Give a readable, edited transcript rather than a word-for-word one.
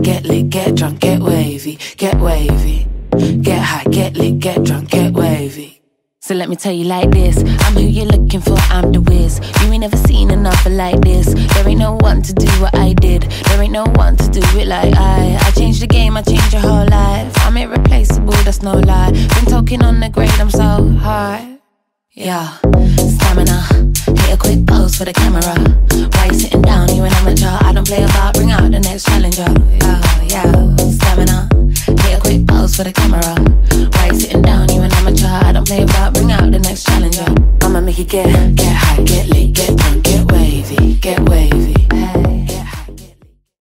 get lit, get drunk, get wavy, get wavy. Get high, get lit, get drunk, get wavy. So let me tell you like this, I'm who you're looking for, I'm the whiz. You ain't never seen another like this. There ain't no one to do what I did. There ain't no one to do it like I changed the game, I changed your whole life. I'm irreplaceable, that's no lie. Been talking on the grade, I'm so high. Yeah, stamina, hit a quick pose for the camera. Why you sitting down, you an amateur? I don't play about, bring out the next challenger. Yeah, stamina, hit a quick pose for the camera. Why you sitting down, you an amateur? I don't play about, bring out the next challenger. I'ma make you get